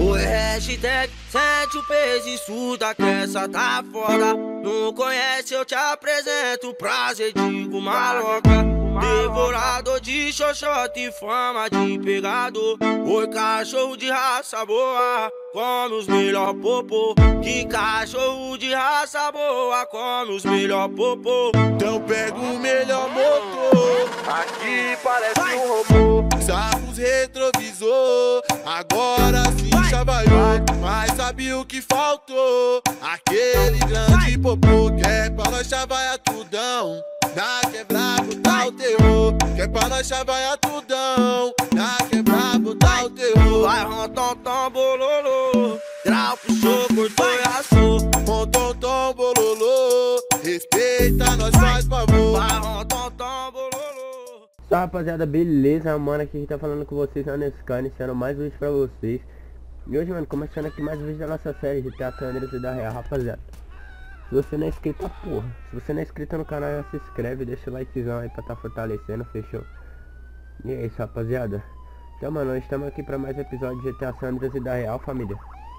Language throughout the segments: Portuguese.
O hashtag sente o peso, estuda que essa tá foda. Não conhece, eu te apresento, prazer, digo maloca. Devorador de xoxota e fama de pegador. Oi, cachorro de raça boa, come os melhor popô. Que cachorro de raça boa, come os melhor popô. Então pega o melhor motor, Aqui parece um robô. sabe os retrovisor, agora sim chavalhou. Mas sabe o que faltou? Aquele grande popô que é pra nós chavalhar tudão. Na quebra botar o terror, que é pra nós chavalhar tudão. Na quebra botar o terror. Vai rontom bololô, grau puxou, cortou e assou. Tom bololô, respeita, nós faz favor. Vai rontom bololô. Salve rapaziada, beleza? Mano, aqui que tá falando com vocês, na Nescan, iniciando mais um vídeo pra vocês. E hoje, mano, começando aqui mais um vídeo da nossa série GTA San Andreas Vida Real, rapaziada. Se você não é inscrito, porra, se você não é inscrito no canal, já se inscreve, deixa o likezão aí pra tá fortalecendo, fechou? E é isso, rapaziada. Então, mano, hoje estamos aqui pra mais um episódio de GTA San Andreas Vida Real, família.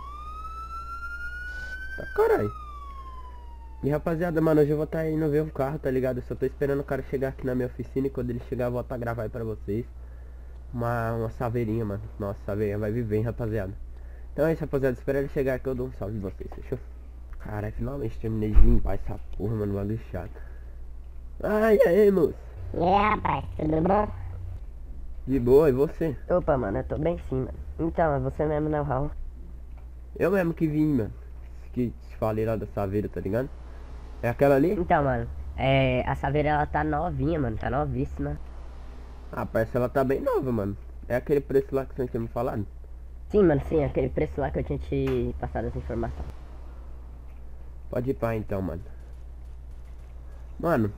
Tá, caralho. E rapaziada, mano, hoje eu vou estar indo ver um carro, tá ligado? Eu só tô esperando o cara chegar aqui na minha oficina e quando ele chegar eu vou estar gravar aí pra vocês uma saveirinha, mano. Nossa, saveirinha vai viver, hein, rapaziada. Então é isso, rapaziada, espera ele chegar aqui eu dou um salve de vocês, fechou? Caralho, finalmente terminei de limpar essa porra, mano, bagulho chato. Ai, aí, moço. E aí, rapaz, tudo bom? De boa, e você? Opa, mano, eu tô bem sim, mano. Então, é você mesmo, né, Raul? Eu mesmo que vim, mano. Que te falei lá da saveira, tá ligado? É aquela ali? Então, mano, a Saveira, ela tá novinha, mano, tá novíssima. Ah, parece ela tá bem nova, mano. É aquele preço lá que você tinha me falado? Sim, mano, sim, aquele preço lá que eu tinha te passado essa informação. Pode ir pra então, mano. Mano,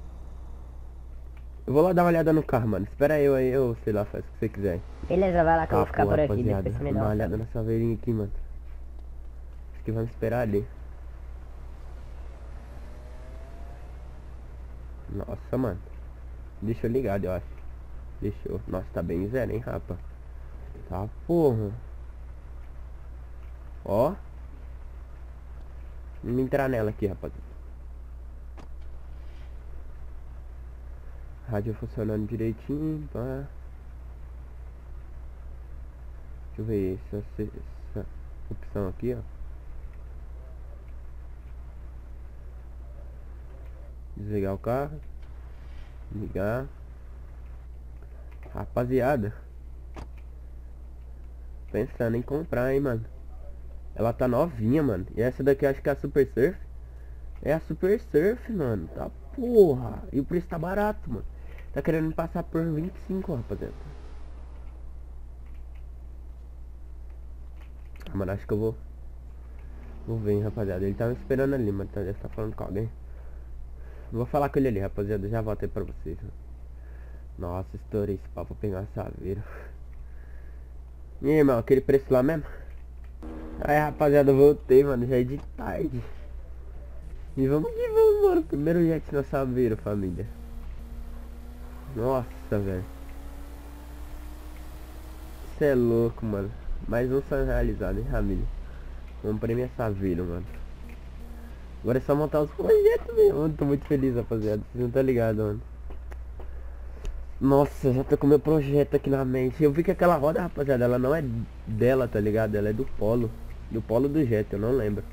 eu vou lá dar uma olhada no carro, mano. Espera eu aí, eu sei lá, faz o que você quiser. Beleza, vai lá que eu vou ficar porra, por aqui, rapaziada, depois você me dá dá uma uma olhada olhada. na saveirinha aqui, mano. Acho que vai me esperar ali. Nossa, mano. Deixa eu ligado, eu acho. Deixa eu... Nossa, tá bem zero, hein, rapa. Tá, porra. Ó. Vamos entrar nela aqui, rapaziada. Rádio funcionando direitinho, pá. Deixa eu ver essa opção aqui, ó. Desligar o carro. Ligar. Rapaziada, pensando em comprar, hein, mano. Ela tá novinha, mano. E essa daqui eu acho que é a Super Surf. É a Super Surf, mano. Tá porra. E o preço tá barato, mano. Tá querendo me passar por 25, rapaziada. Ah, mano, acho que eu vou ver, hein, rapaziada. Ele tá me esperando ali, mano. Deve tá falando com alguém. Vou falar com ele ali, rapaziada. Já volto aí pra vocês, mano. Nossa, estourei esse pau pra pegar a saveira. E aí, irmão, aquele preço lá mesmo? Aí, rapaziada, eu voltei, mano. Já é de tarde. E vamos que vamos, mano. Primeiro jet na saveira, família. Nossa, velho. Cê é louco, mano. Mais um sonho realizado, hein, família. Comprei minha saveira, mano. Agora é só montar os projetos mesmo, mano. Tô muito feliz, rapaziada. Vocês não tá ligado, mano. Nossa, já tô com meu projeto aqui na mente. Eu vi que aquela roda, rapaziada, ela não é dela, tá ligado? Ela é do Polo. Do Polo do Jet, eu não lembro.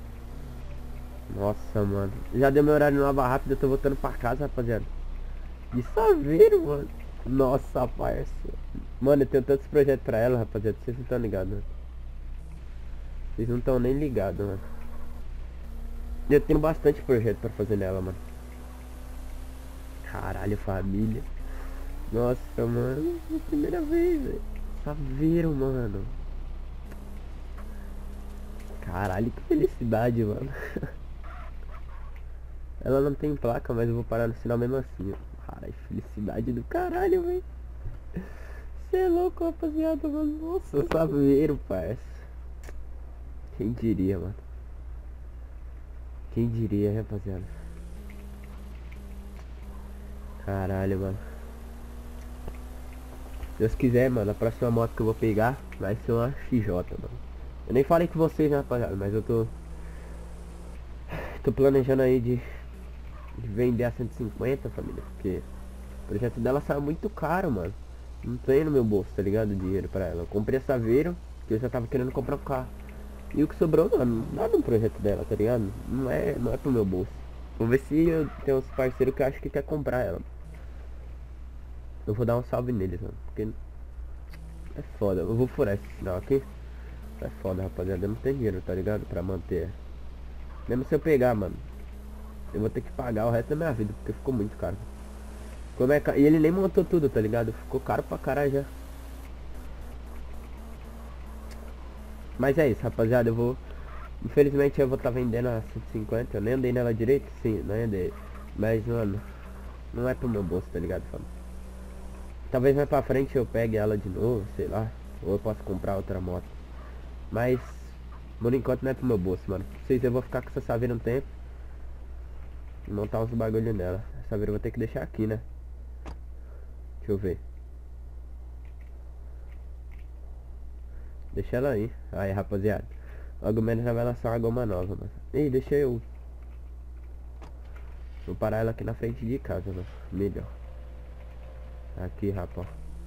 Nossa, mano. Já deu meu horário nova rápida, eu tô voltando pra casa, rapaziada. De saveiro, mano. Nossa, parça. Mano, eu tenho tantos projetos pra ela, rapaziada. Vocês não estão ligados, mano. Vocês não estão nem ligados, mano. Eu tenho bastante projeto pra fazer nela, mano. Caralho, família. Nossa, mano, é a primeira vez, velho. Saveiro, mano. Caralho, que felicidade, mano. Ela não tem placa, mas eu vou parar no sinal mesmo assim, ó. Caralho, felicidade do caralho, velho. Cê é louco, rapaziada, mano. Nossa, saveiro, parça. Quem diria, mano. Quem diria, rapaziada. Caralho, mano. Deus quiser, mano, a próxima moto que eu vou pegar vai ser uma XJ, mano. Eu nem falei com vocês, né, rapaziada, mas eu tô planejando aí de vender a 150, família, porque o projeto dela saiu muito caro, mano. Não tem no meu bolso, tá ligado, dinheiro pra ela. Eu comprei a Saveiro, que eu já tava querendo comprar um carro. E o que sobrou, mano, nada no projeto dela, tá ligado? Não é pro meu bolso. Vou ver se eu tenho uns parceiros que eu acho que quer comprar ela. Eu vou dar um salve neles, mano, porque é foda. Eu vou furar esse sinal aqui. É foda, rapaziada, eu não tenho dinheiro, tá ligado, pra manter. Mesmo se eu pegar, mano, eu vou ter que pagar o resto da minha vida, porque ficou muito caro. E ele nem montou tudo, tá ligado? Ficou caro pra caralho já. Mas é isso, rapaziada, eu vou... Infelizmente eu vou estar vendendo a 150. Eu nem andei nela direito, sim, não andei. Mas, mano, não é pro meu bolso, tá ligado, fam? Talvez mais pra frente eu pegue ela de novo, sei lá. Ou eu posso comprar outra moto. Mas, por enquanto não é pro meu bolso, mano. Vocês, eu vou ficar com essa Saveiro um tempo. E montar uns bagulho nela. Essa Saveiro eu vou ter que deixar aqui, né? Deixa eu ver. Deixa ela aí. Aí, rapaziada. Logo menos já vai lançar uma goma nova, mano. Ih, deixa eu. Vou parar ela aqui na frente de casa, mano. Melhor. Aqui, rapaz.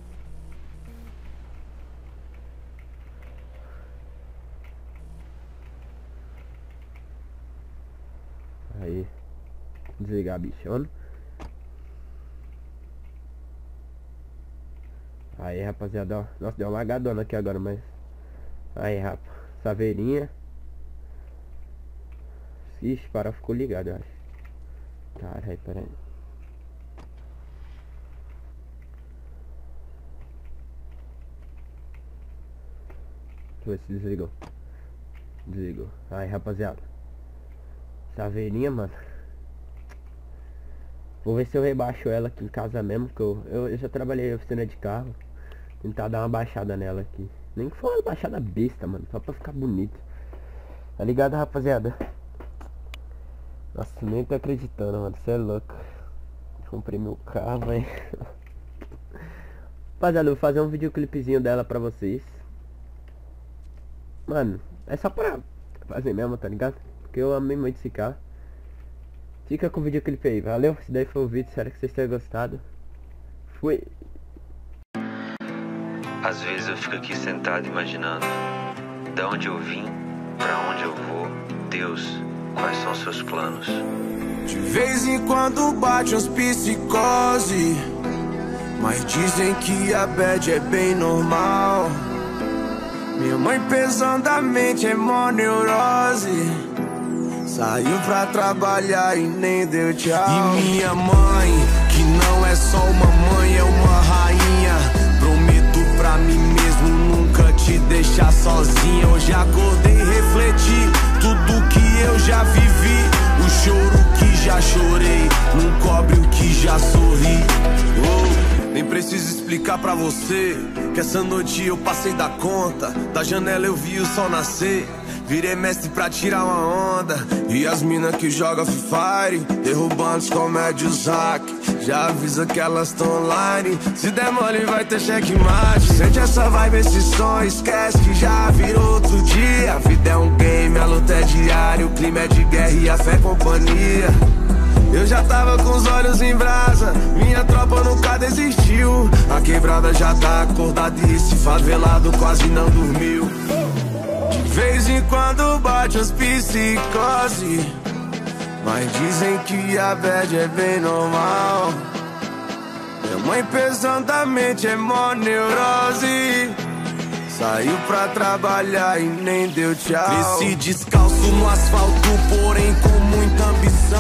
Aí. Desligar a bichona. Aí, rapaziada, ó. Nossa, deu uma lagadona aqui agora, mas... Aí, rapaz. Saveirinha. Ixi, para, ficou ligado, eu acho. Caralho, peraí. Deixa eu ver se desligou. Desligou. Aí, rapaziada. Saveirinha, mano. Vou ver se eu rebaixo ela aqui em casa mesmo, que eu já trabalhei em oficina de carro. Tentar dar uma baixada nela aqui. Nem que for uma baixada besta, mano. Só pra ficar bonito. Tá ligado, rapaziada? Nossa, nem tô acreditando, mano. Você é louco. Comprei meu carro, velho. Rapaziada, eu vou fazer um videoclipezinho dela pra vocês. Mano, é só pra fazer mesmo, tá ligado? Porque eu amei muito esse carro. Fica com o videoclipe aí, valeu? Esse daí foi o vídeo, espero que vocês tenham gostado. Fui! Às vezes eu fico aqui sentado imaginando da onde eu vim, pra onde eu vou. Deus, quais são seus planos? De vez em quando bate uns psicose, mas dizem que a bad é bem normal. Minha mãe pesadamente é mó neurose, saiu pra trabalhar e nem deu tchau. E minha mãe, que não é só uma mãe, é uma rainha. Prometo pra mim mesmo nunca te deixar sozinha. Hoje acordei e refleti tudo que eu já vivi. O choro que já chorei não cobre o que já sorri. Nem preciso explicar pra você que essa noite eu passei da conta. Da janela eu vi o sol nascer, virei mestre pra tirar uma onda. E as mina que joga Free Fire, derrubando os comédios hack. Já avisa que elas tão online, se der mole vai ter checkmate. Sente essa vibe, esse som, esquece que já virou outro dia. A vida é um game, a luta é diária, o clima é de guerra e a fé é companhia. Eu já tava com os olhos em brasa, minha tropa nunca desistiu. A quebrada já tá acordada e esse favelado quase não dormiu. De vez em quando bate as psicose, mas dizem que a bad é bem normal. Minha mãe pesadamente é mó neurose, saiu pra trabalhar e nem deu tchau. Cresci descalço no asfalto, porém com muita ambição.